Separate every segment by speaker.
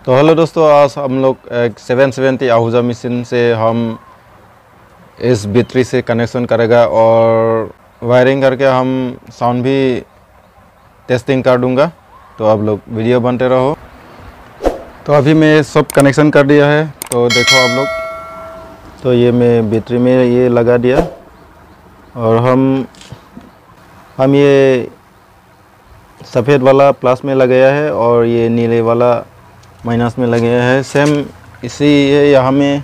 Speaker 1: तो हेलो दोस्तों, आज हम लोग एक 770 आहूजा मशीन से हम इस बैटरी से कनेक्शन करेगा और वायरिंग करके हम साउंड भी टेस्टिंग कर दूंगा। तो आप लोग वीडियो बनते रहो। तो अभी मैं सब कनेक्शन कर दिया है, तो देखो आप लोग। तो ये मैं बैटरी में ये लगा दिया और हम ये सफ़ेद वाला प्लस में लगाया है और ये नीले वाला माइनस में लगाया है। सेम इसी है, यहाँ में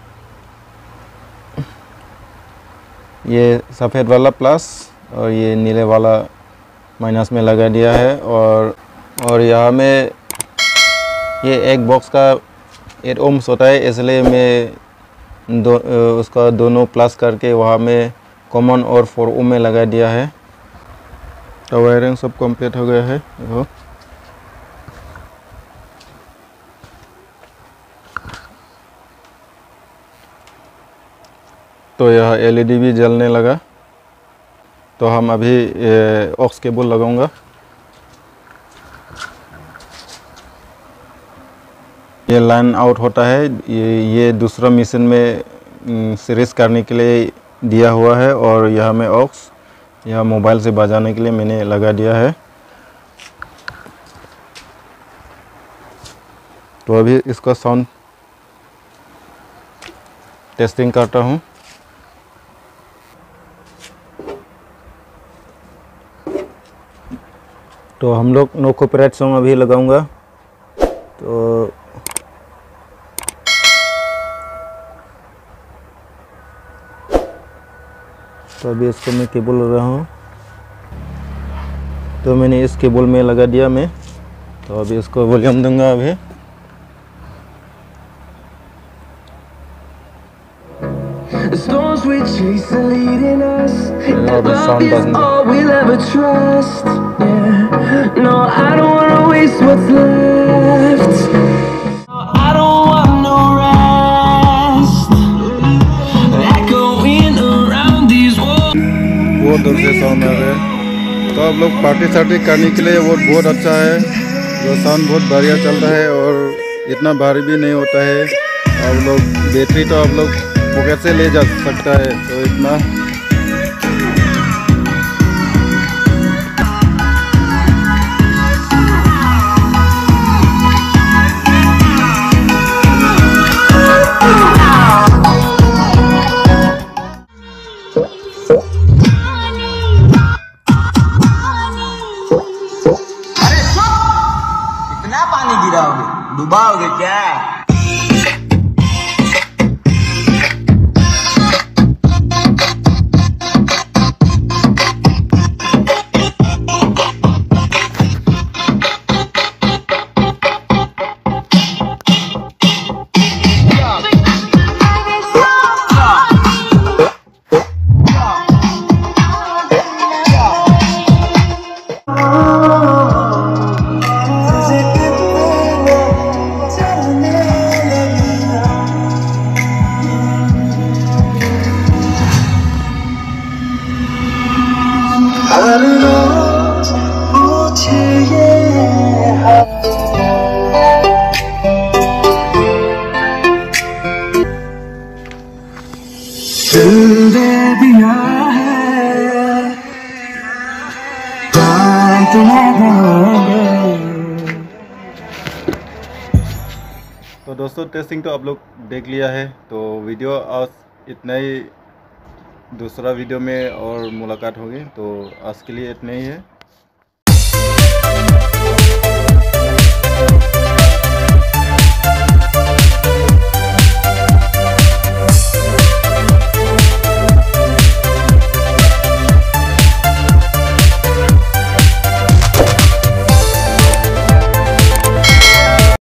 Speaker 1: ये सफ़ेद वाला प्लस और ये नीले वाला माइनस में लगा दिया है। और यहाँ में ये एक बॉक्स का 8 ohms होता है, इसलिए मैं उसका दोनों प्लस करके वहाँ में कॉमन और 4 ohm में लगा दिया है। तो वायरिंग सब कंप्लीट हो गया है। देखो तो यह एलईडी भी जलने लगा। तो हम अभी ऑक्स केबल लगाऊंगा। ये लाइन आउट होता है, ये दूसरा मशीन में सीरीज करने के लिए दिया हुआ है और यहाँ में ऑक्स, यह मोबाइल से बजाने के लिए मैंने लगा दिया है। तो अभी इसका साउंड टेस्टिंग करता हूँ। तो हम लोग नो कॉपीराइट सॉन्ग अभी लगाऊंगा। तो अभी इसको मैं केबल लगा रहा हूँ। तो मैंने इस केबल में लगा दिया मैं। तो अभी इसको वॉल्यूम दूंगा अभी। अभी sound
Speaker 2: No, I don't wanna waste what's left. No, I don't want no rest. Echoing around these walls.
Speaker 1: बहुत दूर से साउंड आ रहा है। तो आप लोग पार्टी सार्टी करने के लिए वो बहुत अच्छा है। जो साउंड बहुत बढ़िया चलता है और इतना भारी भी नहीं होता है। आप लोग बैटरी तो आप लोग पॉकेट से ले जा सकता है। तो इतना
Speaker 3: पानी गिराओगे, डुबाओगे क्या?
Speaker 1: तो दोस्तों, टेस्टिंग तो आप लोग देख लिया है। तो वीडियो आज इतना ही। दूसरा वीडियो में और मुलाकात होगी। तो आज के लिए इतना ही है।